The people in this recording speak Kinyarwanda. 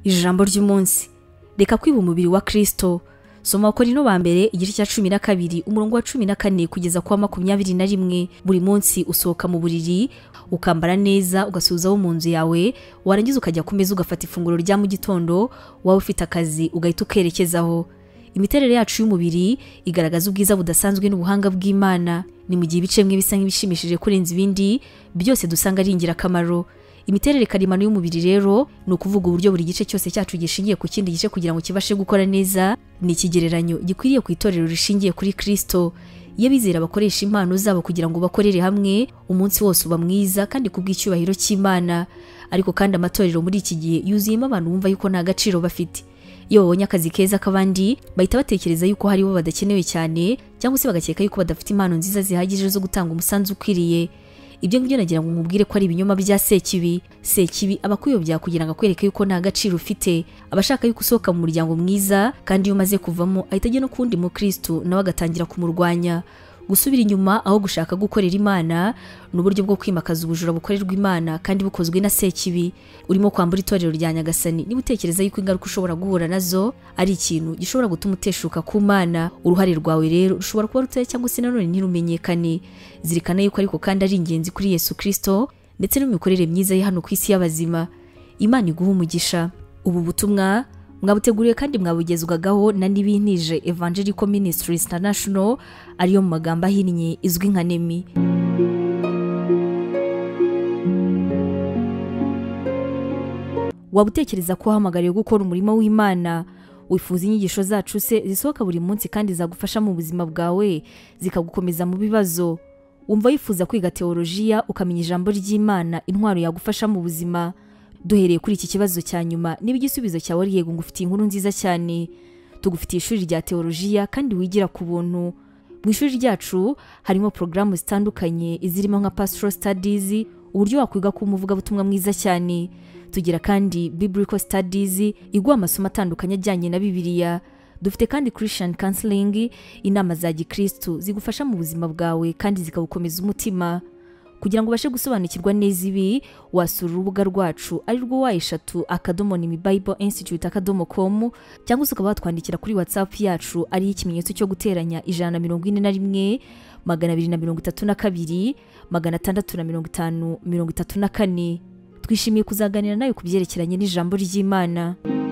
Ijambo ry'umunsi. Reka kwiba umubiri wa Kristo. Soma Korinto ba mbere igice cya 12 umurongo wa 14 kugeza kwa 21. Buri munsi usohoka mu buriri, ukambara neza, ugasuzaho mu nzu yawe, warangiza ukajya ku meza ugafata ifunguro rya mu gitondo, wawe ufite akazi ugahita ukerekezaho. Imiterere yacu y'umubiri igaragaza ubwiza budasanzwe n'ubuhanga bw'Imana. Ni mu gihe ibice bimwe bisa nk'ibishimishije kurenza ibindi, byose dusanga ari ingirakamaro. Imiterere karemano y'umubiri rero ni ukuvuga uburyo buri gice cyose cyacu gishingiye ku kindi gice kugira ngo kibashe gukora neza. Ni ikigereranyo gikwiriye ku itorero rishingiye kuri Kristo. Iyo bizera bakoresha impano zabo kugira ngo bakorere hamwe, umunsi wose uba mwiza kandi kubw'icyubahiro cy'Imana. Ariko kandi amatorero muri iki gihe yuzuyemo abantu bumva yuko nta gaciro bafite. Iyo babonye akazi keza k'abandi, bahita batekereza yuko hari bo badakenewe cyane, cyangwa se bagakeka yuko badafite impano nziza zihagije zo gutanga umusanzu ukwiriye. Ibyo ngibyo nagira ngo nkubwire ko ari ibinyoma bya Sekibi. Sekibi abakuyobya kugira ngo akwereke yuko nta gaciro ufite, abashaka yuko usohoka mu muryango mwiza, kandi iyo umaze kuvamo ahita ajya no kundi mu Kristo nawe agatangira kumurwanya. Gusubira inyuma aho gushaka gukorera Imana ni uburyo bwo kwimakaza ubujura bukorerwa Imana kandi bukozwe na Sekibi. Urimo kwambura itorero rya Nyagasani niba utekereza yuko ingaruka ushobora guhura nazo ari ikintu gishobora gutuma uteshuka ku Mana. Uruhare rwawe rero rushobora kuba ruteye cyangwa se nanone ntirumenyekane. Zirikana yuko ariko kandi ari ingenzi kuri Yesu Kristo ndetse n'imikorere myiza ye hano ku isi y'abazima. Imana iguha umugisha. Ubu butumwa mwabuteguriye kandi mwabugezwagaho na Nibintije Evangelical Ministries International, ariyo mu magambo ahinnye izwi nka Nemi. Wabutekereza ko uhamagariye gukora umurimo w'Imana? Wifuza inyigisho zacu se zisohoka buri munsi kandi zagufasha mu buzima bwawe, zikagukomeza mu bibazo? Wumva wifuza kwiga teolojiya ukamenya ijambo ry'Imana, intwaro yagufasha mu buzima? Duhereye kuri iki kibazo cya nyuma, niba igisubizo cyawe ari yego, ngufitiye inkuru nziza cyane. Tugufitiye ishuri rya teolojiya kandi wigira ku buntu. Mu ishuri ryacu harimo porogaramu zitandukanye izirimo nka pastoral studies, uburyo wakwiga kuba umuvugabutumwa mwiza cyane. Tugira kandi biblical studies, igwa amasomo atandukanye ajyanye na Bibiliya. Dufite kandi Christian counseling, inama za Gikristo zigufasha mu buzima bwawe kandi zikagukomeza umutima. Kugira ngo ubashe gusobanukirwa neza ibi, wasura urubuga rwacu ari rwo wa#nemibibleinstitute.com, cyangwa se ukaba watwandikira kuri WhatsApp yacu ari ikimenyetso cyo guteranya 141 232 650 34. Twishimiye kuzaganira nawe ku byerekeranye n'ijambo ry'Imana.